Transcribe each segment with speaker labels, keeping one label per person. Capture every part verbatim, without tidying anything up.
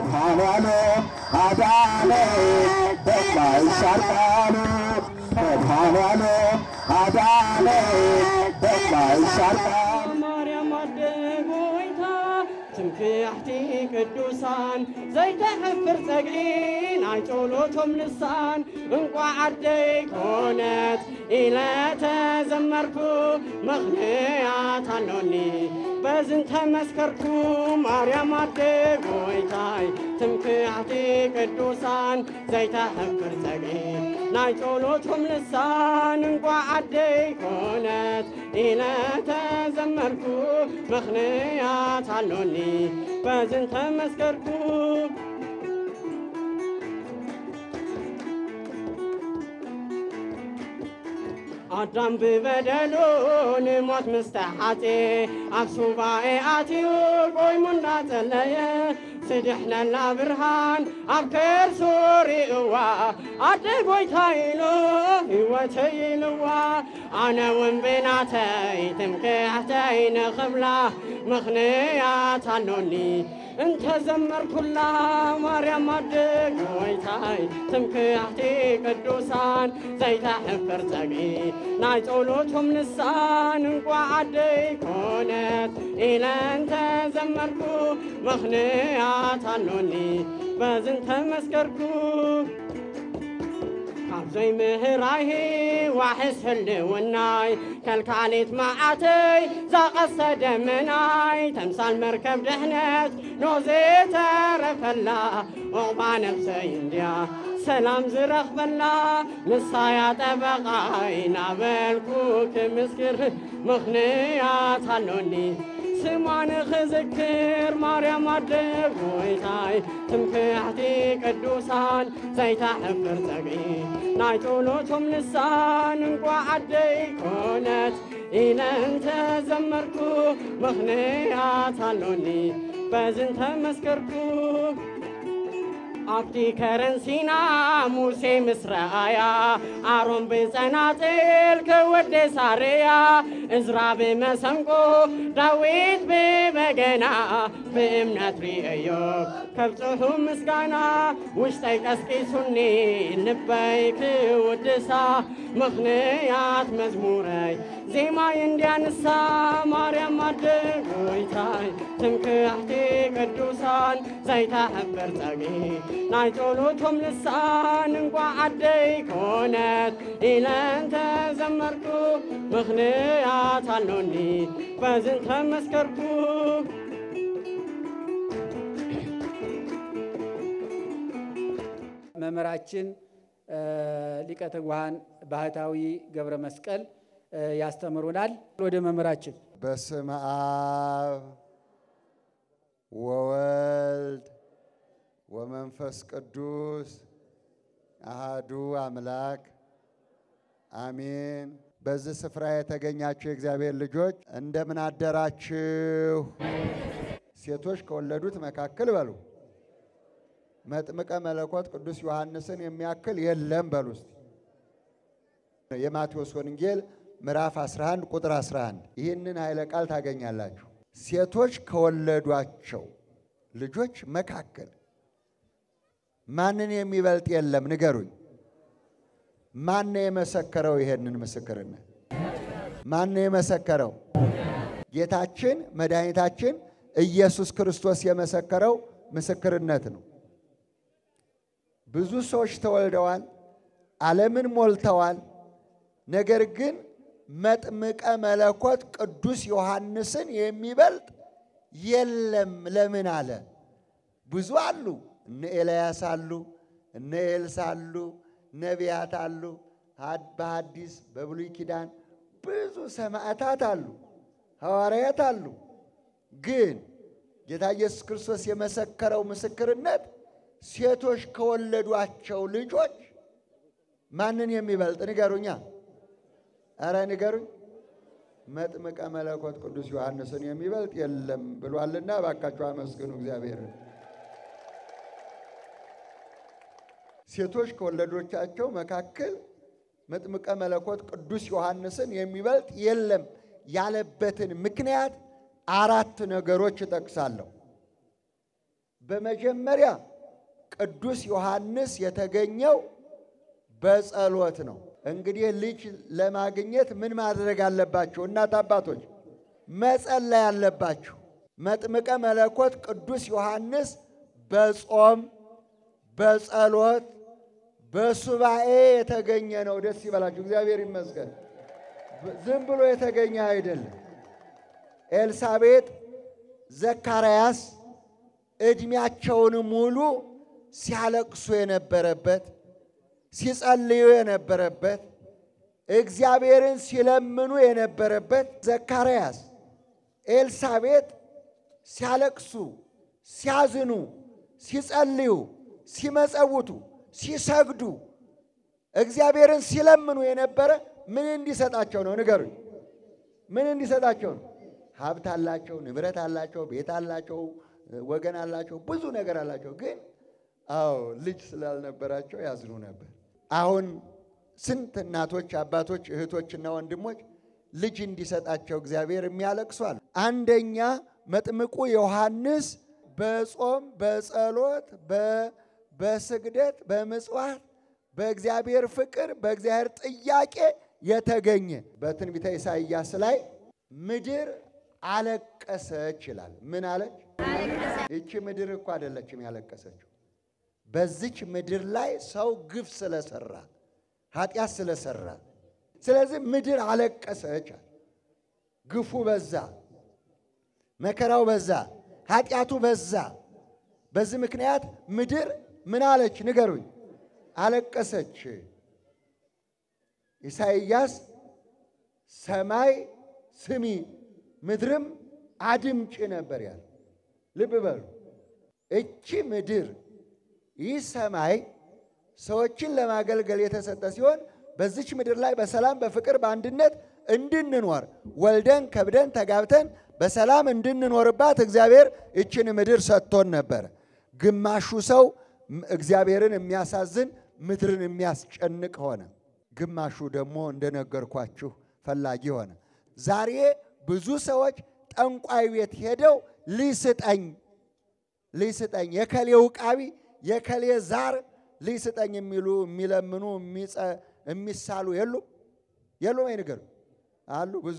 Speaker 1: መድኃኔዓለም አዳነኝ በማይሻር መድኃኔዓለም አዳነኝ በማይሻር
Speaker 2: ማርያም አደጎይታ ትምክሕቲ ቅዱሳን ዘይተሕፍር ጸግዒን አይጮሎቶም ልሳን እንቋ ዓደይ ኮነት ኢለ ተዘመርኩ ምኽንያት አሎኒ በዝንተ መስከርኩ ማርያም አደጎይታይ ትምክሕቲ ቅዱሳን ዘይተሕፍር ጸግዒን ናይጮሎቶም ልሳን እንቋ ዓደይ ኮነት ኢለ ተዘመርኩ ምኽንያት አሎኒ በዝንተ መስከርኩ አዳም ብበደሉ ንሞት ምስተሓፄ ኣብ ሱባኤ ኣትዩ ቆይሙ እንዳጸለየ ስድሕነና ብርሃን ኣብ ከርሱ ርእዋ ኣደይ ጎይታ ኢሉ ህይወተይ ኢልዋ ኣነ እውን ብናተይ ትምክሕተይ ንኽብላ ምኽንያት ኣሎኒ እንተ ዘመርኩላ ማርያም አደጎይታይ ትምክሕቲ ቅዱሳን ዘይተሕፍር ጸግዒ ናይ ጸሎቶም ልሳን እንቋ ዓደይ ኮነት ኢለ እንተ ዘመርኩ ምኽንያት አሎኒ በዝንተ መስከርኩ ካብዘይ ምህራይ ዋሕስ ህልውናይ ከልካሊት መዓተይ ዛቐሰ ደመናይ ተምሳል መርከብ ድሕነት ኖዜ ተረፈላ ዕቑባ ነፍሰይ እንድያ ሰላም ዝረኽበላ ንሳያ ጠበቓይ ናበልኩ ክምስክር ምኽንያት አሎኒ ስሟን ክዝክር ማርያም አደጎይታይ ትምክሕቲ ቅዱሳን ዘይተሕፍር ጸግዒ ናይ ጸሎቶም ልሳን እንቋ ዓደይ ኮነት ኢለ እንተ ዘመርኩ ምኽንያት አሎኒ በዝንተ መስከርኩ ኣብቲ ከረን ሲና ሙሴ ምስ ረኣያ ኣሮን ብጸናጽል ክወድስ ኣርያ እዝራ ብመሰንቆ ዳዊት ብበገና ብእምነት ርእዮ ከብጽሑ ምስጋና ውሽጠይ ቀስቂሱኒ ልበይ ክውድሳ ምኽንያት መዝሙረይ ዜማይ እንድያንሳ ማርያም አደጎይታይ ትምክሕቲ ቅዱሳን ዘይተሕፍር ጸግዒ ናይ ጸሎቶም ልሳን እንቋ ዓደይ ኮነት ኢለ እንተ ዘመርኩ ምኽንያት አሎኒ በዝንተ መስከርኩ
Speaker 3: መምህራችን ሊቀ ትጉሃን ባህታዊ ገብረ መስቀል ያስተምሩናል። ወደ መምህራችን።
Speaker 4: በስመ አብ ወወልድ ወመንፈስ ቅዱስ አሃዱ አምላክ አሜን። በዚህ ስፍራ የተገኛችሁ የእግዚአብሔር ልጆች እንደምን አደራችሁ? ሴቶች ከወለዱት መካከል በሉ መጥምቀ መለኮት ቅዱስ ዮሐንስን የሚያክል የለም በሉ እስቲ። የማቴዎስ ወንጌል ምዕራፍ አስራ አንድ ቁጥር አስራ አንድ ይህንን ኃይለ ቃል ታገኛላችሁ። ሴቶች ከወለዷቸው ልጆች መካከል ማንን የሚበልጥ የለም? ንገሩኝ። ማን የመሰከረው? ይሄንን ምስክርነት ማን የመሰከረው? ጌታችን መድኃኒታችን ኢየሱስ ክርስቶስ የመሰከረው ምስክርነት ነው። ብዙ ሰዎች ተወልደዋል፣ ዓለምን ሞልተዋል። ነገር ግን መጥምቀ መለኮት ቅዱስ ዮሐንስን የሚበልጥ የለም። ለምን አለ? ብዙ አሉ። እነ ኤልያስ አሉ፣ እነ ኤልሳ አሉ፣ ነቢያት አሉ። በሐዲስ በብሉይ ኪዳን ብዙ ሰማዕታት አሉ፣ ሐዋርያት አሉ። ግን ጌታ ኢየሱስ ክርስቶስ የመሰከረው ምስክርነት ሴቶች ከወለዷቸው ልጆች ማንን የሚበልጥ? ንገሩኛ። አረ ንገሩኝ። መጥምቀ መለኮት ቅዱስ ዮሐንስን የሚበልጥ የለም ብሏልና ባካችሁ አመስግኑ እግዚአብሔርን። ሴቶች ከወለዶቻቸው መካከል መጥምቀ መለኮት ቅዱስ ዮሐንስን የሚበልጥ የለም ያለበትን ምክንያት አራት ነገሮች እጠቅሳለሁ። በመጀመሪያ ቅዱስ ዮሐንስ የተገኘው በጸሎት ነው። እንግዲህ ልጅ ለማግኘት ምን ማድረግ አለባችሁ? እናት አባቶች መጸለይ አለባችሁ። መጥምቀ መለኮት ቅዱስ ዮሐንስ በጾም በጸሎት በሱባኤ የተገኘ ነው። ደስ ይበላችሁ፣ እግዚአብሔር ይመስገን። ዝም ብሎ የተገኘ አይደለም። ኤልሳቤጥ፣ ዘካርያስ እድሜያቸውን ሙሉ ሲያለቅሱ የነበረበት ሲጸልዩ የነበረበት እግዚአብሔርን ሲለምኑ የነበረበት ዘካርያስ ኤልሳቤጥ ሲያለቅሱ ሲያዝኑ ሲጸልዩ ሲመጸውቱ ሲሰግዱ እግዚአብሔርን ሲለምኑ የነበረ ምን እንዲሰጣቸው ነው? ንገሩኝ። ምን እንዲሰጣቸው ነው? ሀብት አላቸው፣ ንብረት አላቸው፣ ቤት አላቸው፣ ወገን አላቸው፣ ብዙ ነገር አላቸው። ግን አዎ ልጅ ስላልነበራቸው ያዝኑ ነበር። አሁን ስንት እናቶች፣ አባቶች፣ እህቶችና ወንድሞች ልጅ እንዲሰጣቸው እግዚአብሔር የሚያለቅሷል። አንደኛ መጥምቁ ዮሐንስ በጾም በጸሎት በስግደት በምጽዋት በእግዚአብሔር ፍቅር በእግዚአብሔር ጥያቄ የተገኘ በትንቢተ ኢሳይያስ ላይ ምድር አለቀሰች ይላል። ምን አለች? እቺ ምድር እኮ አይደለችም ያለቀሰችው። በዚች ምድር ላይ ሰው ግፍ ስለሰራ ኃጢአት ስለሰራ ስለዚህ ምድር አለቀሰች። ግፉ በዛ፣ መከራው በዛ፣ ኃጢአቱ በዛ። በዚህ ምክንያት ምድር ምን አለች? ንገሩኝ። አለቀሰች። ኢሳይያስ ሰማይ ስሚ ምድርም አድምጪ ነበር ያለ። ልብ በሉ። እቺ ምድር ይህ ሰማይ ሰዎችን ለማገልገል የተሰጠ ሲሆን በዚች ምድር ላይ በሰላም በፍቅር በአንድነት እንድንኖር ወልደን ከብደን ተጋብተን በሰላም እንድንኖርባት እግዚአብሔር እችን ምድር ሰጥቶን ነበር። ግማሹ ሰው እግዚአብሔርን የሚያሳዝን ምድርን የሚያስጨንቅ ሆነ። ግማሹ ደግሞ እንደነገርኳችሁ ፈላጊ ሆነ። ዛሬ ብዙ ሰዎች ጠንቋይ ቤት ሄደው ሊስጠኝ ሊስጠኝ የከሌ ውቃቢ የከሌ ዛር ሊስጠኝ የሚሉ የሚለምኑ የሚሳሉ የሉም? የሉም? አይ ነገር አሉ ብዙ።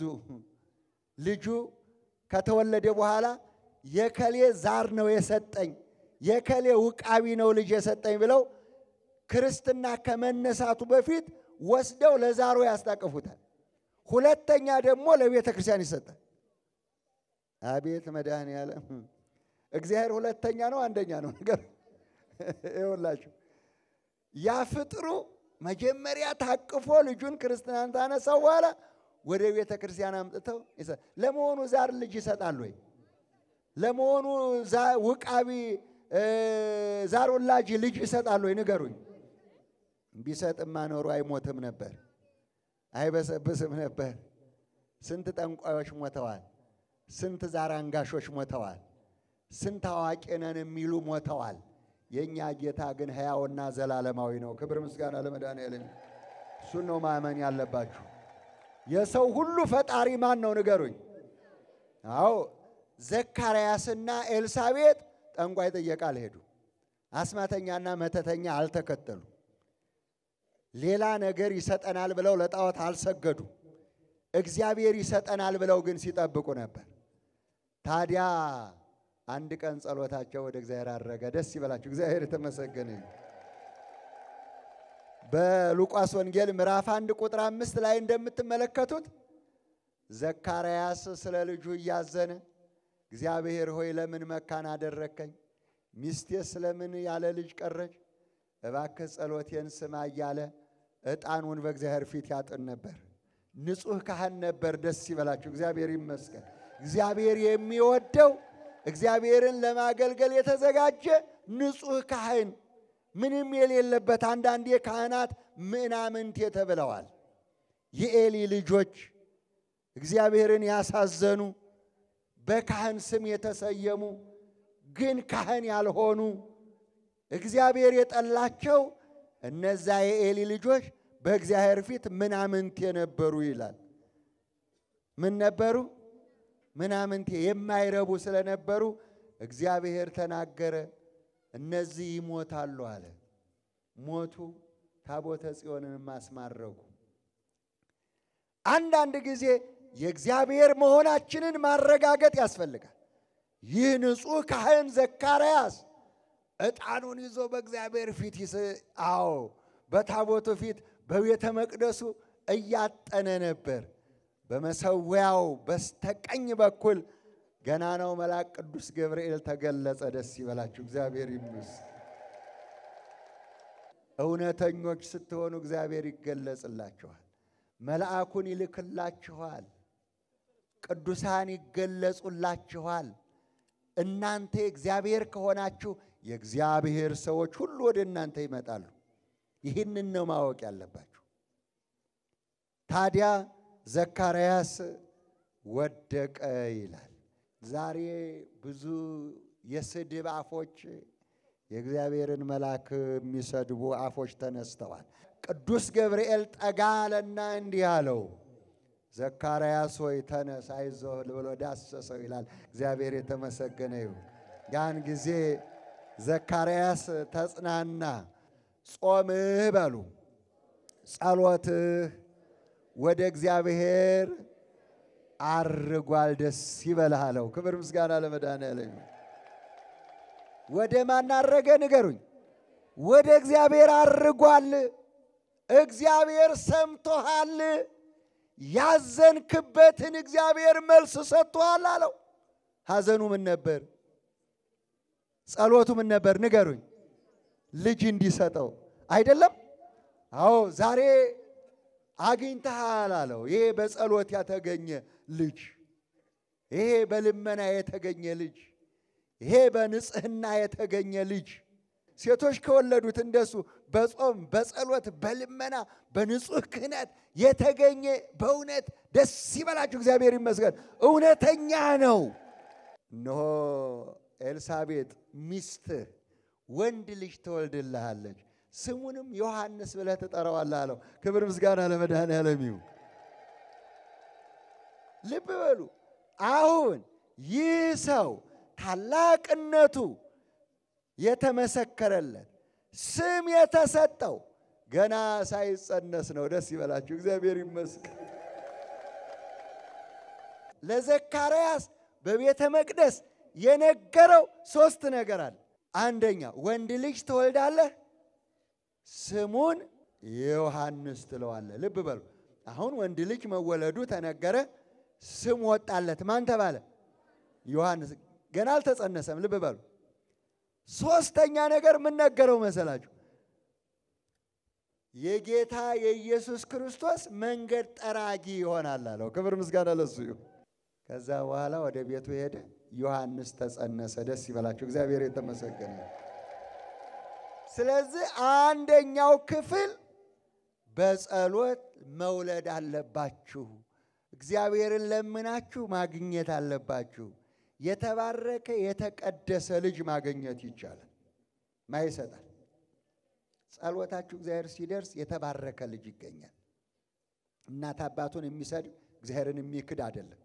Speaker 4: ልጁ ከተወለደ በኋላ የከሌ ዛር ነው የሰጠኝ የከሌ ውቃቢ ነው ልጅ የሰጠኝ ብለው ክርስትና ከመነሳቱ በፊት ወስደው ለዛሩ ያስታቀፉታል። ሁለተኛ ደግሞ ለቤተ ክርስቲያን ይሰጣል። አቤት መድኃኒዓለም! እግዚአብሔር ሁለተኛ ነው አንደኛ ነው ነገር ይኸውላችሁ። ያ ፍጥሩ መጀመሪያ ታቅፎ ልጁን ክርስትናን ታነሳው በኋላ ወደ ቤተ ክርስቲያን አምጥተው ይሰጣል። ለመሆኑ ዛር ልጅ ይሰጣል ወይ? ለመሆኑ ውቃቢ ዛር ወላጅ ልጅ ይሰጣል ወይ? ንገሩኝ። ቢሰጥማ ኖሮ አይሞትም ነበር፣ አይበሰብስም ነበር። ስንት ጠንቋዮች ሞተዋል፣ ስንት ዛር አንጋሾች ሞተዋል፣ ስንት አዋቂ ነን የሚሉ ሞተዋል። የኛ ጌታ ግን ሕያውና ዘላለማዊ ነው። ክብር ምስጋና ለመድኃኒዓለም። እሱን ነው ማመን ያለባችሁ። የሰው ሁሉ ፈጣሪ ማን ነው? ንገሩኝ። አዎ ዘካርያስና ኤልሳቤጥ ጠንቋይ ጥየቃ አልሄዱ። አስማተኛና መተተኛ አልተከተሉ። ሌላ ነገር ይሰጠናል ብለው ለጣዖት አልሰገዱ። እግዚአብሔር ይሰጠናል ብለው ግን ሲጠብቁ ነበር። ታዲያ አንድ ቀን ጸሎታቸው ወደ እግዚአብሔር አረገ። ደስ ይበላችሁ፣ እግዚአብሔር የተመሰገነ ይሁን። በሉቃስ ወንጌል ምዕራፍ አንድ ቁጥር አምስት ላይ እንደምትመለከቱት ዘካርያስ ስለ ልጁ እያዘነ እግዚአብሔር ሆይ ለምን መካን አደረከኝ? ሚስቴ ስለምን ያለ ልጅ ቀረች? እባክህ ጸሎቴን ስማ እያለ ዕጣኑን በእግዚአብሔር ፊት ያጥን ነበር። ንጹሕ ካህን ነበር። ደስ ይበላችሁ፣ እግዚአብሔር ይመስገን። እግዚአብሔር የሚወደው እግዚአብሔርን ለማገልገል የተዘጋጀ ንጹሕ ካህን ምንም የሌለበት። አንዳንዴ ካህናት ምናምንት ተብለዋል። የኤሊ ልጆች እግዚአብሔርን ያሳዘኑ በካህን ስም የተሰየሙ ግን ካህን ያልሆኑ እግዚአብሔር የጠላቸው እነዛ የኤሊ ልጆች በእግዚአብሔር ፊት ምናምንት የነበሩ ይላል። ምን ነበሩ? ምናምንት የማይረቡ ስለነበሩ እግዚአብሔር ተናገረ። እነዚህ ይሞታሉ አለ። ሞቱ፣ ታቦተ ጽዮንን ማስማረኩ። አንዳንድ ጊዜ የእግዚአብሔር መሆናችንን ማረጋገጥ ያስፈልጋል። ይህ ንጹሕ ካህን ዘካርያስ ዕጣኑን ይዞ በእግዚአብሔር ፊት ይስ አዎ በታቦቱ ፊት በቤተ መቅደሱ እያጠነ ነበር። በመሰዊያው በስተቀኝ በኩል ገናናው መልአክ ቅዱስ ገብርኤል ተገለጸ። ደስ ይበላችሁ፣ እግዚአብሔር ይመስገን። እውነተኞች ስትሆኑ እግዚአብሔር ይገለጽላችኋል፣ መልአኩን ይልክላችኋል፣ ቅዱሳን ይገለጹላችኋል። እናንተ እግዚአብሔር ከሆናችሁ የእግዚአብሔር ሰዎች ሁሉ ወደ እናንተ ይመጣሉ። ይህንን ነው ማወቅ ያለባችሁ። ታዲያ ዘካርያስ ወደቀ ይላል። ዛሬ ብዙ የስድብ አፎች፣ የእግዚአብሔርን መልአክ የሚሰድቡ አፎች ተነስተዋል። ቅዱስ ገብርኤል ጠጋ አለና እንዲህ አለው፣ ዘካርያስ ሆይ ተነስ፣ አይዞህ ብሎ ዳሰሰው ይላል። እግዚአብሔር የተመሰገነ ይሁን። ያን ጊዜ ዘካርያስ ተጽናና። ጾምህ በሉ ጸሎትህ ወደ እግዚአብሔር አርጓል፣ ደስ ይበልህ አለው። ክብር ምስጋና ለመድኃኔዓለም። ወደ ማን አረገ ንገሩኝ? ወደ እግዚአብሔር አርጓል። እግዚአብሔር ሰምቶሃል። ያዘንክበትን እግዚአብሔር መልስ ሰጥቶሃል አለው። ሐዘኑ ምን ነበር? ጸሎቱ ምን ነበር? ንገሩኝ። ልጅ እንዲሰጠው አይደለም? አዎ ዛሬ አግኝተሃል አለው። ይሄ በጸሎት ያተገኘ ልጅ፣ ይሄ በልመና የተገኘ ልጅ፣ ይሄ በንጽህና የተገኘ ልጅ። ሴቶች ከወለዱት እንደሱ በጾም በጸሎት በልመና በንጹህ ክህነት የተገኘ በእውነት ደስ ይበላችሁ፣ እግዚአብሔር ይመስገን። እውነተኛ ነው። እነሆ ኤልሳቤጥ ሚስትህ ወንድ ልጅ ትወልድልሃለች፣ ስሙንም ዮሐንስ ብለህ ትጠራዋለህ አለው። ክብር ምስጋና ለመድኃኔዓለም ይሁን። ልብ በሉ። አሁን ይህ ሰው ታላቅነቱ የተመሰከረለት ስም የተሰጠው ገና ሳይጸነስ ነው። ደስ ይበላችሁ፣ እግዚአብሔር ይመስገን። ለዘካርያስ በቤተ መቅደስ የነገረው ሶስት ነገር አለ። አንደኛ ወንድ ልጅ ትወልዳለህ፣ ስሙን ዮሐንስ ትለዋለህ። ልብ በሉ። አሁን ወንድ ልጅ መወለዱ ተነገረ፣ ስም ወጣለት። ማን ተባለ? ዮሐንስ። ገና አልተጸነሰም። ልብ በሉ። ሶስተኛ ነገር ምን ነገረው መሰላችሁ? የጌታ የኢየሱስ ክርስቶስ መንገድ ጠራጊ ይሆናል አለው። ክብር ምስጋና ለሱ ይሁን። ከዛ በኋላ ወደ ቤቱ ሄደ፣ ዮሐንስ ተጸነሰ። ደስ ይበላችሁ፣ እግዚአብሔር የተመሰገነ። ስለዚህ አንደኛው ክፍል በጸሎት መውለድ አለባችሁ። እግዚአብሔርን ለምናችሁ ማግኘት አለባችሁ። የተባረከ የተቀደሰ ልጅ ማግኘት ይቻላል። ማይሰጣል። ጸሎታችሁ እግዚአብሔር ሲደርስ የተባረከ ልጅ ይገኛል። እናት አባቱን የሚሰድብ እግዚአብሔርን የሚክድ አይደለም።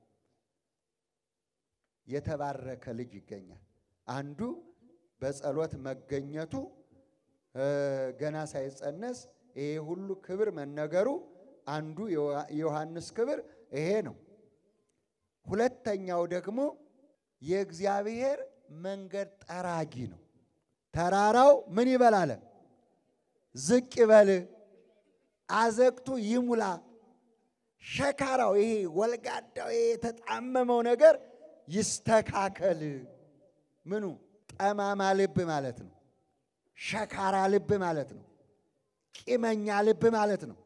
Speaker 4: የተባረከ ልጅ ይገኛል። አንዱ በጸሎት መገኘቱ ገና ሳይጸነስ ይሄ ሁሉ ክብር መነገሩ አንዱ የዮሐንስ ክብር ይሄ ነው። ሁለተኛው ደግሞ የእግዚአብሔር መንገድ ጠራጊ ነው። ተራራው ምን ይበላል? ዝቅ ይበል፣ አዘቅቱ ይሙላ። ሸካራው ይሄ ወልጋዳው ይሄ የተጣመመው ነገር ይስተካከል። ምኑ? ጠማማ ልብ ማለት ነው። ሸካራ ልብ ማለት ነው። ቂመኛ ልብ ማለት ነው።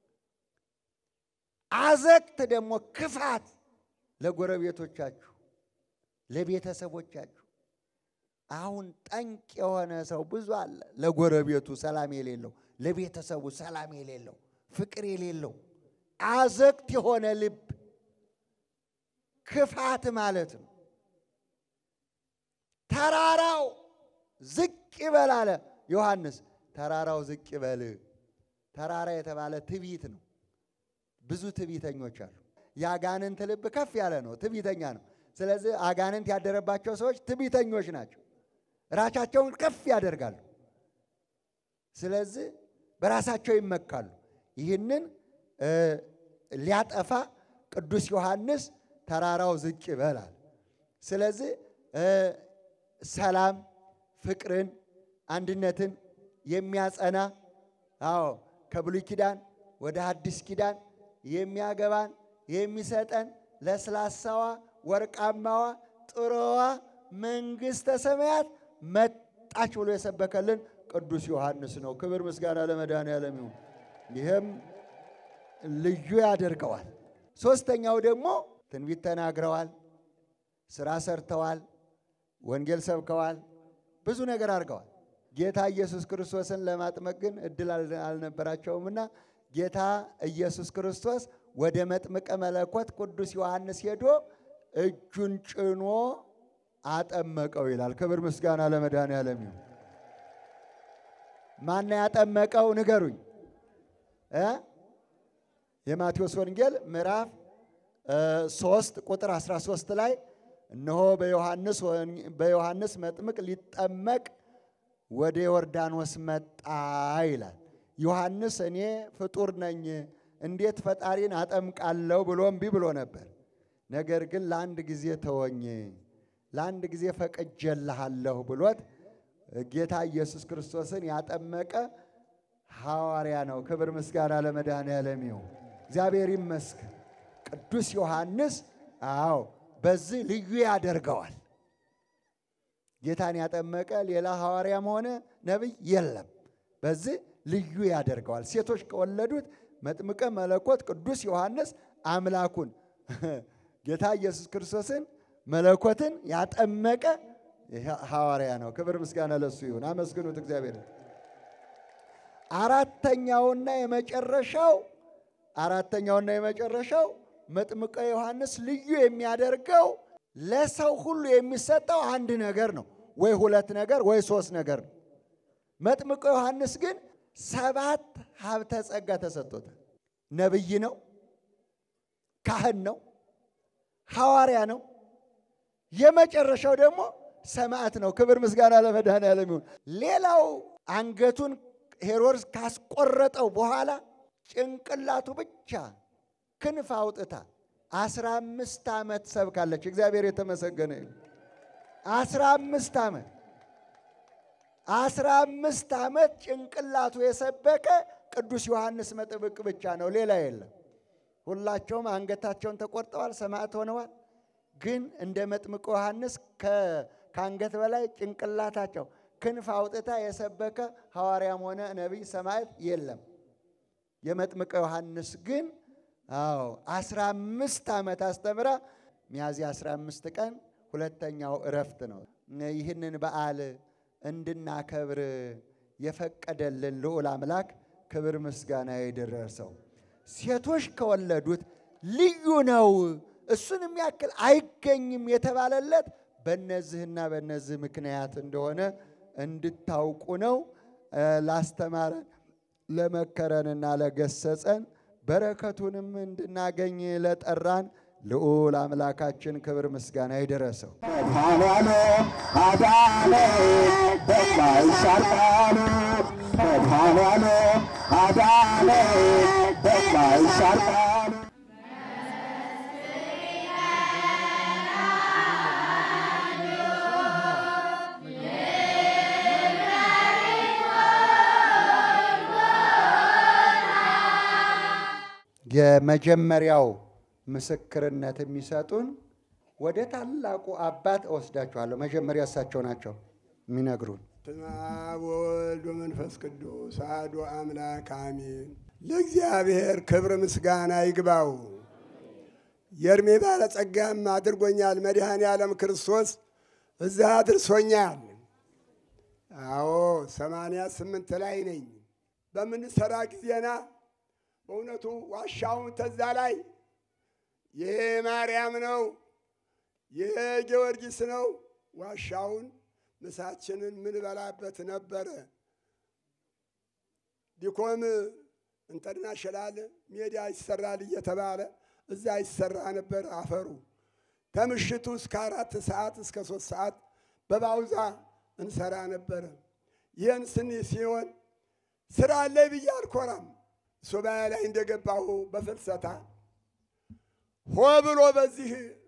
Speaker 4: አዘቅት ደግሞ ክፋት ለጎረቤቶቻችሁ ለቤተሰቦቻችሁ። አሁን ጠንቅ የሆነ ሰው ብዙ አለ። ለጎረቤቱ ሰላም የሌለው፣ ለቤተሰቡ ሰላም የሌለው፣ ፍቅር የሌለው አዘቅት የሆነ ልብ ክፋት ማለት ነው። ተራራው ዝቅ ይበል አለ ዮሐንስ። ተራራው ዝቅ ይበል። ተራራ የተባለ ትዕቢት ነው። ብዙ ትዕቢተኞች አሉ። የአጋንንት ልብ ከፍ ያለ ነው፣ ትዕቢተኛ ነው። ስለዚህ አጋንንት ያደረባቸው ሰዎች ትዕቢተኞች ናቸው። ራሳቸውን ከፍ ያደርጋሉ። ስለዚህ በራሳቸው ይመካሉ። ይህንን ሊያጠፋ ቅዱስ ዮሐንስ ተራራው ዝቅ ይበላል። ስለዚህ ሰላም፣ ፍቅርን፣ አንድነትን የሚያጸና አዎ ከብሉይ ኪዳን ወደ አዲስ ኪዳን የሚያገባን የሚሰጠን ለስላሳዋ ወርቃማዋ ጥሩዋ መንግሥተ ሰማያት መጣች ብሎ የሰበከልን ቅዱስ ዮሐንስ ነው። ክብር ምስጋና ለመድኃኔዓለም ይሁን። ይህም ልዩ ያደርገዋል። ሶስተኛው ደግሞ ትንቢት ተናግረዋል፣ ስራ ሰርተዋል፣ ወንጌል ሰብከዋል፣ ብዙ ነገር አድርገዋል። ጌታ ኢየሱስ ክርስቶስን ለማጥመቅ ግን እድል አልነበራቸውምና ጌታ ኢየሱስ ክርስቶስ ወደ መጥምቀ መለኮት ቅዱስ ዮሐንስ ሄዶ እጁን ጭኖ አጠመቀው ይላል። ክብር ምስጋና ለመድኃኔዓለም ይሁን። ማን ያጠመቀው ንገሩኝ? እ የማቴዎስ ወንጌል ምዕራፍ ሶስት ቁጥር አስራ ሶስት ላይ እነሆ በዮሐንስ በዮሐንስ መጥምቅ ሊጠመቅ ወደ ዮርዳኖስ መጣ ይላል። ዮሐንስ እኔ ፍጡር ነኝ እንዴት ፈጣሪን አጠምቃለሁ ብሎ እምቢ ብሎ ነበር። ነገር ግን ለአንድ ጊዜ ተወኝ፣ ለአንድ ጊዜ ፈቅጄልሃለሁ ብሎት ጌታ ኢየሱስ ክርስቶስን ያጠመቀ ሐዋርያ ነው። ክብር ምስጋና ለመድኃኔዓለም ይሁን። እግዚአብሔር ይመስገን። ቅዱስ ዮሐንስ አዎ በዚህ ልዩ ያደርገዋል። ጌታን ያጠመቀ ሌላ ሐዋርያም ሆነ ነብይ የለም። በዚህ ልዩ ያደርገዋል። ሴቶች ከወለዱት መጥምቀ መለኮት ቅዱስ ዮሐንስ አምላኩን ጌታ ኢየሱስ ክርስቶስን መለኮትን ያጠመቀ ሐዋርያ ነው። ክብር ምስጋና ለሱ ይሁን። አመስግኑት እግዚአብሔር። አራተኛውና የመጨረሻው አራተኛውና የመጨረሻው መጥምቀ ዮሐንስ ልዩ የሚያደርገው ለሰው ሁሉ የሚሰጠው አንድ ነገር ነው፣ ወይ ሁለት ነገር ወይ ሶስት ነገር ነው። መጥምቀ ዮሐንስ ግን ሰባት ሀብተ ጸጋ ተሰጥቶታል። ነብይ ነው፣ ካህን ነው፣ ሐዋርያ ነው፣ የመጨረሻው ደግሞ ሰማዕት ነው። ክብር ምስጋና ለመድኃኔዓለም ይሁን። ሌላው አንገቱን ሄሮድስ ካስቆረጠው በኋላ ጭንቅላቱ ብቻ ክንፍ አውጥታ አስራ አምስት ዓመት ሰብካለች። እግዚአብሔር የተመሰገነ ይሁን። አስራ አምስት ዓመት አስራ አምስት ዓመት ጭንቅላቱ የሰበከ ቅዱስ ዮሐንስ መጥምቅ ብቻ ነው፣ ሌላ የለም። ሁላቸውም አንገታቸውን ተቆርጠዋል፣ ሰማዕት ሆነዋል። ግን እንደ መጥምቅ ዮሐንስ ከአንገት በላይ ጭንቅላታቸው ክንፍ አውጥታ የሰበከ ሐዋርያም ሆነ ነቢይ ሰማዕት የለም። የመጥምቅ ዮሐንስ ግን አዎ አስራ አምስት ዓመት አስተምራ ሚያዝያ አስራ አምስት ቀን ሁለተኛው እረፍት ነው። ይህንን በዓል እንድናከብር የፈቀደልን ልዑል አምላክ ክብር ምስጋና ይድረሰው። ሴቶች ከወለዱት ልዩ ነው፣ እሱን የሚያክል አይገኝም የተባለለት በእነዚህና በእነዚህ ምክንያት እንደሆነ እንድታውቁ ነው። ላስተማረን ለመከረንና ለገሰጸን በረከቱንም እንድናገኝ ለጠራን ልዑል አምላካችን ክብር ምስጋና ይድረሰው።
Speaker 1: መድኃኔዓለም አዳነን በማይሻር ቃሉ፣ መድኃኔዓለም አዳነን በማይሻር ቃሉ።
Speaker 4: የመጀመሪያው ምስክርነት የሚሰጡን ወደ ታላቁ አባት እወስዳቸዋለሁ። መጀመሪያ እሳቸው ናቸው የሚነግሩን።
Speaker 5: በስመ አብ ወወልድ ወመንፈስ ቅዱስ አሐዱ አምላክ አሜን። ለእግዚአብሔር ክብር ምስጋና ይግባው። የእድሜ ባለጸጋም አድርጎኛል መድኃኔዓለም ክርስቶስ እዛ አድርሶኛል። አዎ ሰማንያ ስምንት ላይ ነኝ። በምንሰራ ጊዜና በእውነቱ ዋሻውን ተዛ ላይ ይሄ ማርያም ነው፣ ይሄ ጊዮርጊስ ነው። ዋሻውን ምሳችንን ምን በላበት ነበረ። ዲኮም ኢንተርናሽናል ሜዳ ይሰራል እየተባለ እዛ ይሰራ ነበር። አፈሩ ከምሽቱ እስከ አራት ሰዓት እስከ ሶስት ሰዓት በባውዛ እንሰራ ነበረ። ይህን ስኒ ሲሆን ስራ ላይ ብዬ አልኮራም። ሱባኤ ላይ እንደገባሁ በፍልሰታ ሆ ብሎ በዚህ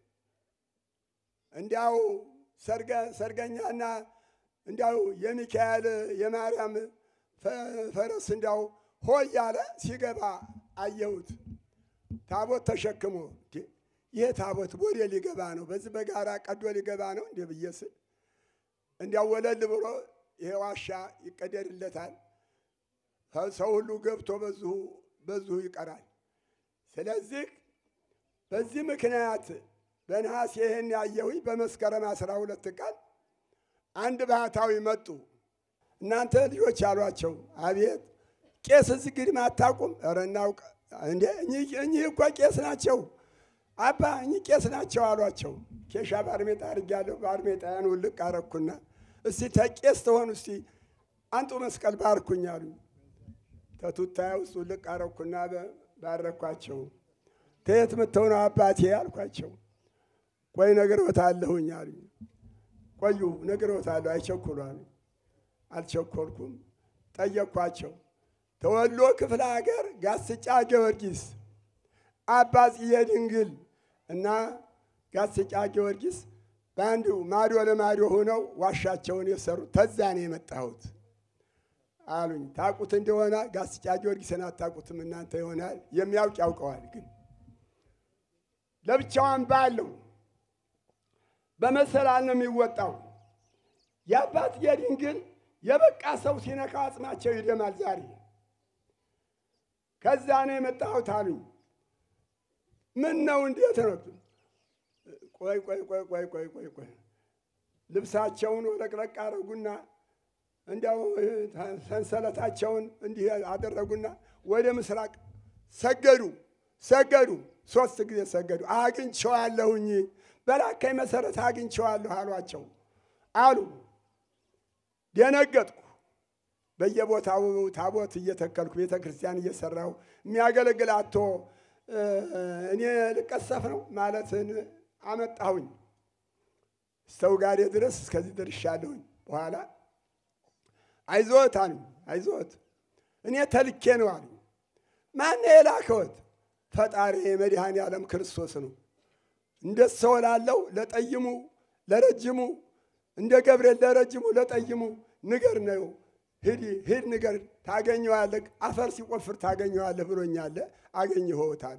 Speaker 5: እንዲያው ሰርገኛና እንዲያው የሚካኤል የማርያም ፈረስ እንዲያው ሆ እያለ ሲገባ አየሁት። ታቦት ተሸክሞ ይሄ ታቦት ወዴ ሊገባ ነው? በዚህ በጋራ ቀዶ ሊገባ ነው እንዴ ብዬ ስል እንዲያው ወለል ብሎ ይሄ ዋሻ ይቀደድለታል። ሰው ሁሉ ገብቶ በዚሁ በዚሁ ይቀራል። ስለዚህ በዚህ ምክንያት በነሐሴ ይሄን ያየሁኝ በመስከረም አስራ ሁለት ቀን አንድ ባህታዊ መጡ። እናንተ ልጆች አሏቸው። አቤት ቄስ እዚህ ግድም አታውቁም? ኧረ እናውቅ እንዴ እኚህ እኮ ቄስ ናቸው አባ እኚህ ቄስ ናቸው አሏቸው። ኬሻ ባርሜጣ አድርጌያለሁ። ባርሜጣያን ውልቅ አረኩና እስቲ ተቄስ ተሆኑ እስቲ አንጡ መስቀል ባርኩኝ አሉ። ተቱታያ ውስጥ ውልቅ አረኩና ባረኳቸው። ከየት መጥተው ነው አባቴ አልኳቸው። ቆይ ነግሬዎታለሁኝ አሉኝ። ቆዩ ነግሬዎታለሁ አይቸኩሉ አሉ። አልቸኮልኩም። ጠየኳቸው። ተወሎ ክፍለ ሀገር ጋስጫ ጊዮርጊስ አባ ጽዬ ድንግል እና ጋስጫ ጊዮርጊስ በአንዱ ማዶ ለማዶ ሆነው ዋሻቸውን የሰሩት ተዛ ነው የመጣሁት አሉኝ። ታውቁት እንደሆነ ጋስጫ ጊዮርጊስን አታውቁትም እናንተ ይሆናል፣ የሚያውቅ ያውቀዋል። ግን ለብቻዋን ባለው በመሰላል ነው የሚወጣው። የአባት የድንግል የበቃ ሰው ሲነካ አጽማቸው ይደማል ዛሬ። ከዛ ነው የመጣሁት አሉኝ። ምን ነው እንዴት ነው? ቆይ ቆይ ቆይ ቆይ ቆይ ቆይ ቆይ ልብሳቸውን ወለቅለቅ አደረጉና እንዲያው ሰንሰለታቸውን እንዲህ አደረጉና ወደ ምስራቅ ሰገዱ ሰገዱ። ሶስት ጊዜ ሰገዱ። አግኝቼዋለሁኝ በላከኝ መሰረት አግኝቼዋለሁ አሏቸው አሉ። ደነገጥኩ። በየቦታው ታቦት እየተከልኩ ቤተ ክርስቲያን እየሰራሁ የሚያገለግል አቶ እኔ ልቀሰፍ ነው ማለትን አመጣሁኝ። ሰውጋዴ ድረስ እስከዚህ ደርሻለሁኝ። በኋላ አይዞት አሉኝ። አይዞት እኔ ተልኬ ነው አሉኝ። ማን የላከዎት? ፈጣሪ መድኃኔ ዓለም ክርስቶስ ነው። እንደ ሰው ላለው ለጠይሙ ለረጅሙ እንደ ገብርኤል ለረጅሙ ለጠይሙ ንገር ነው። ሂድ ሂድ ንገር ታገኘዋለህ፣ አፈር ሲቆፍር ታገኘዋለህ ብሎኛል። አገኘሁት አሉ።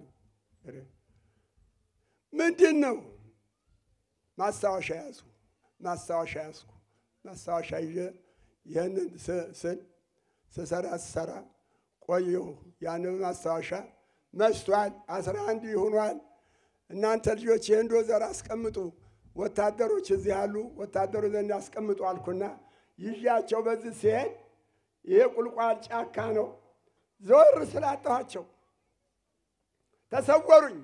Speaker 5: ምንድን ነው? ማስታወሻ ያዙ። ማስታወሻ ያዝኩ። ማስታወሻ ይዤ ይህንን ስል ስሰራ ስሰራ ቆየሁ። ያንን ማስታወሻ መሽቷል፣ አስራ አንድ ይሆኗል። እናንተ ልጆች ይህን ዶዘር አስቀምጡ፣ ወታደሮች እዚህ አሉ፣ ወታደሮች ዘንድ አስቀምጡ አልኩና ይዣቸው በዚህ ሲሄድ ይሄ ቁልቋል ጫካ ነው። ዞር ስላጣኋቸው ተሰወሩኝ።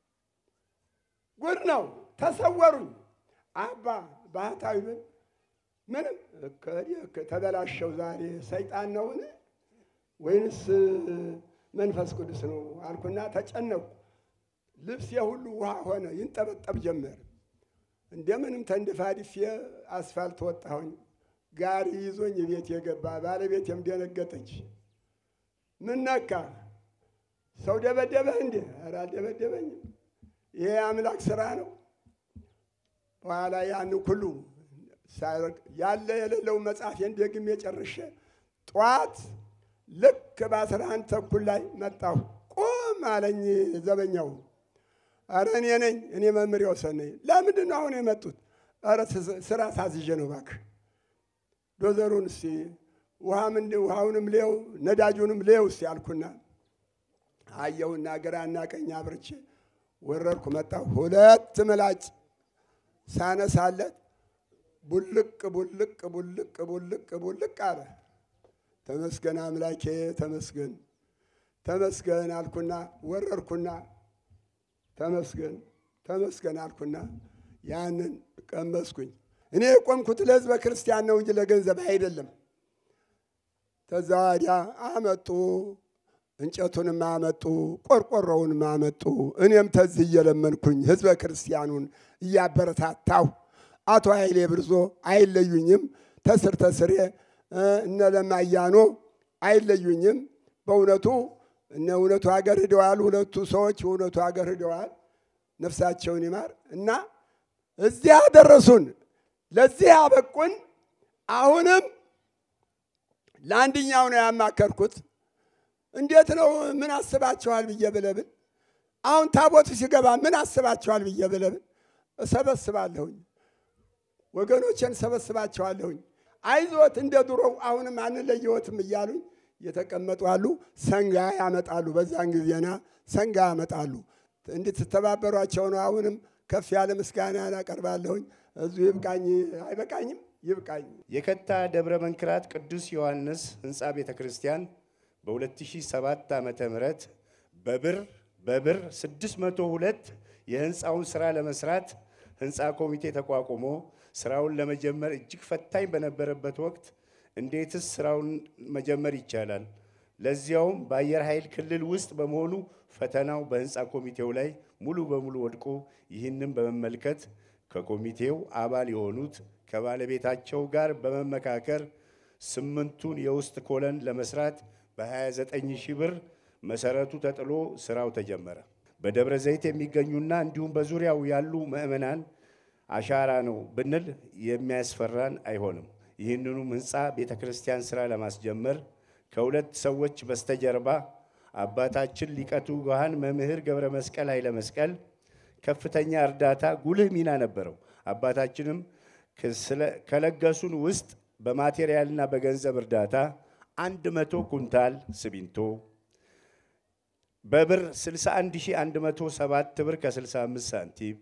Speaker 5: ጉድ ነው። ተሰወሩኝ። አባ ባህታዊ ምንም ተበላሸው ዛሬ ሰይጣን ነውን ወይንስ መንፈስ ቅዱስ ነው አልኩና ተጨነቁ። ልብሴ ሁሉ ውሃ ሆነ፣ ይንጠበጠብ ጀመር። እንደምንም ተንደፋድፌ አስፋልት ወጣሁኝ። ጋሪ ይዞኝ ቤት የገባ ባለቤቴም ደነገጠች። ምን ነካ? ሰው ደበደበህ እንዴ? ኧረ አልደበደበኝም። ይሄ አምላክ ስራ ነው። በኋላ ያን ሁሉ ያለ የሌለው መጽሐፌን ደግሜ ጨርሼ ጠዋት ልክ በአስራ አንድ ተኩል ላይ መጣሁ። ቁም አለኝ ዘበኛው። ኧረ እኔ ነኝ እኔ መምህር ወሰን ነኝ። ለምንድን ነው አሁን የመጡት? ኧረ ስራ ታዝዤ ነው እባክህ። ዶዘሩን እስቲ ውሃም እንደ ውሃውንም ሌው ነዳጁንም ሌው እስቲ አልኩና አየውና ግራና ቀኝ አብርቼ ወረድኩ። መጣሁ። ሁለት ምላጭ ሳነሳለት ቡልቅ ቡልቅ ቡልቅ ቡልቅ ቡልቅ አለ። ተመስገን አምላኬ ተመስገን ተመስገን አልኩና ወረድኩና ተመስገን ተመስገን አልኩና ያንን ቀመስኩኝ። እኔ የቆምኩት ለሕዝበ ክርስቲያን ነው እንጂ ለገንዘብ አይደለም። ከዛ ወዲያ አመጡ፣ እንጨቱንም አመጡ፣ ቆርቆሮውንም አመጡ። እኔም ተዚህ እየለመንኩኝ ሕዝበ ክርስቲያኑን እያበረታታሁ አቶ ኃይሌ ብርዞ አይለዩኝም። ተስር ተስሬ እነ ለማያኖ አይለዩኝም። በእውነቱ እነ እውነቱ ሀገር ሄደዋል። ሁለቱ ሰዎች እውነቱ ሀገር ሄደዋል። ነፍሳቸውን ይማር እና እዚያ ደረሱን፣ ለዚህ አበቁን። አሁንም ለአንድኛው ነው ያማከርኩት። እንዴት ነው ምን አስባቸዋል ብዬ ብለብል አሁን ታቦቱ ሲገባ ምን አስባቸዋል ብዬ ብለብል እሰበስባለሁኝ፣ ወገኖችን ሰበስባቸዋለሁኝ። አይዞት እንደ ድሮው አሁንም አንለየዎትም እያሉኝ የተቀመጡ አሉ። ሰንጋ ያመጣሉ፣ በዛን ጊዜና ሰንጋ ያመጣሉ። እንድትተባበሯቸው ነው። አሁንም ከፍ ያለ ምስጋና ያቀርባለሁኝ። እዚሁ ይብቃኝ። አይበቃኝም? ይብቃኝ።
Speaker 6: የከታ ደብረ መንክራት ቅዱስ ዮሐንስ ህንጻ ቤተክርስቲያን በ2007 ዓመተ ምህረት በብር በብር ስድስት መቶ ሁለት የህንጻውን ስራ ለመስራት ህንጻ ኮሚቴ ተቋቁሞ ስራውን ለመጀመር እጅግ ፈታኝ በነበረበት ወቅት እንዴትስ ስራውን መጀመር ይቻላል? ለዚያውም በአየር ኃይል ክልል ውስጥ በመሆኑ ፈተናው በህንጻ ኮሚቴው ላይ ሙሉ በሙሉ ወድቆ ይህንን በመመልከት ከኮሚቴው አባል የሆኑት ከባለቤታቸው ጋር በመመካከር ስምንቱን የውስጥ ኮለን ለመስራት በ29 ሺህ ብር መሰረቱ ተጥሎ ስራው ተጀመረ። በደብረ ዘይት የሚገኙና እንዲሁም በዙሪያው ያሉ ምእመናን አሻራ ነው ብንል የሚያስፈራን አይሆንም። ይህንኑም ህንጻ ቤተክርስቲያን ስራ ለማስጀመር ከሁለት ሰዎች በስተጀርባ አባታችን ሊቀ ትጉሃን መምህር ገብረ መስቀል ኃይለ መስቀል ከፍተኛ እርዳታ ጉልህ ሚና ነበረው። አባታችንም ከለገሱን ውስጥ በማቴሪያልና በገንዘብ እርዳታ አንድ መቶ ኩንታል ሲሚንቶ በብር ስልሳ አንድ ሺህ አንድ መቶ ሰባት ብር ከስልሳ አምስት ሳንቲም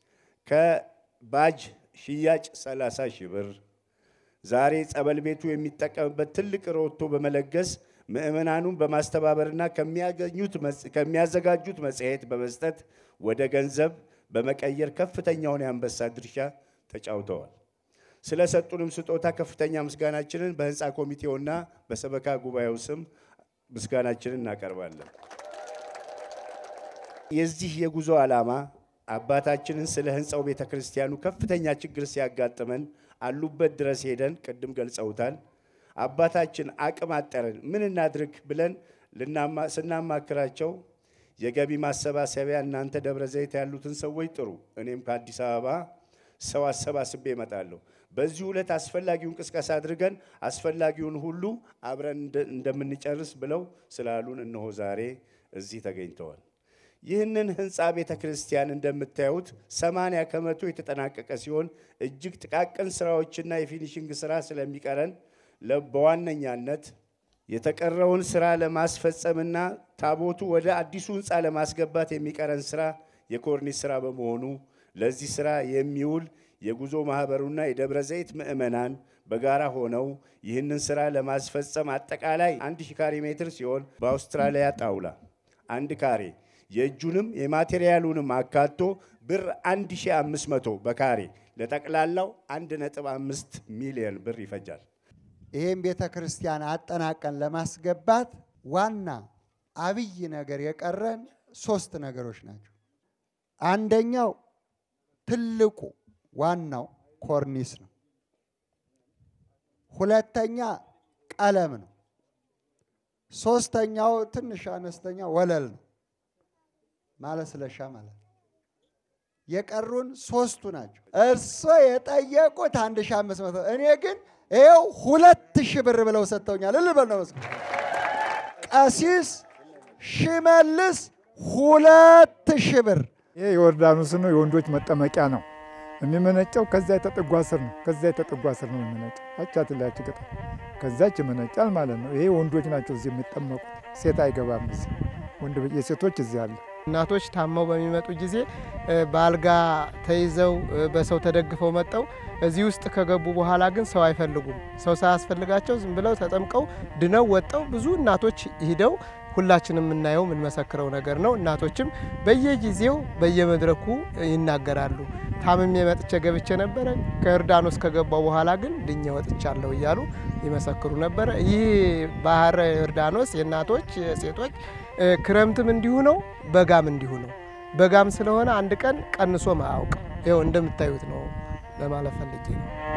Speaker 6: ከባጅ ሽያጭ ሰላሳ ሺህ ብር ዛሬ ጸበል ቤቱ የሚጠቀምበት ትልቅ ሮቶ በመለገስ ምእመናኑን በማስተባበርና ከሚያገኙት ከሚያዘጋጁት መጽሔት በመስጠት ወደ ገንዘብ በመቀየር ከፍተኛውን የአንበሳ ድርሻ ተጫውተዋል። ስለሰጡንም ስጦታ ከፍተኛ ምስጋናችንን በህንጻ ኮሚቴውና በሰበካ ጉባኤው ስም ምስጋናችንን እናቀርባለን። የዚህ የጉዞ ዓላማ አባታችንን ስለ ህንጻው ቤተክርስቲያኑ ከፍተኛ ችግር ሲያጋጥመን አሉበት ድረስ ሄደን ቅድም ገልጸውታል። አባታችን አቅም አጠረን ምን እናድርግ ብለን ስናማክራቸው የገቢ ማሰባሰቢያ እናንተ ደብረ ዘይት ያሉትን ሰዎች ጥሩ፣ እኔም ከአዲስ አበባ ሰው አሰባስቤ እመጣለሁ፣ በዚህ ሁለት አስፈላጊውን ቅስቀሳ አድርገን አስፈላጊውን ሁሉ አብረን እንደምንጨርስ ብለው ስላሉን እነሆ ዛሬ እዚህ ተገኝተዋል። ይህንን ህንጻ ቤተክርስቲያን እንደምታዩት ሰማንያ ከመቶ የተጠናቀቀ ሲሆን እጅግ ጥቃቅን ስራዎችና የፊኒሺንግ ስራ ስለሚቀረን ለበዋነኛነት የተቀረውን ስራ ለማስፈጸምና ታቦቱ ወደ አዲሱ ህንጻ ለማስገባት የሚቀረን ስራ የኮርኒስ ስራ በመሆኑ ለዚህ ስራ የሚውል የጉዞ ማህበሩና የደብረ ዘይት ምእመናን በጋራ ሆነው ይህንን ስራ ለማስፈጸም አጠቃላይ አንድ ሺህ ካሬ ሜትር ሲሆን በአውስትራሊያ ጣውላ አንድ ካሬ የእጁንም የማቴሪያሉንም አካቶ ብር አንድ ሺህ አምስት መቶ በካሬ ለጠቅላላው አንድ ነጥብ አምስት ሚሊዮን ብር ይፈጃል።
Speaker 4: ይሄን ቤተክርስቲያን አጠናቀን ለማስገባት ዋና አብይ ነገር የቀረን ሶስት ነገሮች ናቸው። አንደኛው ትልቁ ዋናው ኮርኒስ ነው። ሁለተኛ ቀለም ነው። ሶስተኛው ትንሽ አነስተኛ ወለል ነው። ማለስለሻ ማለት የቀሩን ሶስቱ ናቸው። እርሶ የጠየቁት አንድ ሺህ አምስት መቶ እኔ ግን ይኸው ሁለት ሺህ ብር ብለው ሰጥተውኛል። እልል ነው ቀሲስ ሽመልስ ሁለት ሺህ ብር።
Speaker 7: ይሄ ዮርዳኖስ ነው፣ የወንዶች መጠመቂያ ነው። የሚመነጨው ከዛ የተጠጓ ስር ነው። ከዛ የተጠጓ ስር ነው የሚመነጨው። አቻትላች ገጣ ከዛች ይመነጫል ማለት ነው። ይሄ ወንዶች ናቸው እዚህ የሚጠመቁት፣ ሴት አይገባም እዚህ። ወንድ የሴቶች እዚህ አለ።
Speaker 8: እናቶች ታመው በሚመጡ ጊዜ በአልጋ ተይዘው በሰው ተደግፈው መጣው እዚህ ውስጥ ከገቡ በኋላ ግን ሰው አይፈልጉም። ሰው ሳያስፈልጋቸው ዝም ብለው ተጠምቀው ድነው ወጣው ብዙ እናቶች ሄደው ሁላችንም እናየው ምን መሰክረው ነገር ነው። እናቶችም በየጊዜው በየመድረኩ ይናገራሉ። ታምሜ መጥቼ ገብቼ ነበር፣ ከዮርዳኖስ ከገባው በኋላ ግን ድኜ ወጥቻለሁ እያሉ ይመሰክሩ ነበር። ይህ ባህር ዮርዳኖስ የእናቶች የሴቶች ክረምትም እንዲሁ ነው፣ በጋም እንዲሁ ነው። በጋም ስለሆነ አንድ ቀን ቀንሶ ማያውቅ ይኸው እንደምታዩት ነው ለማለት ፈልጌ ነው።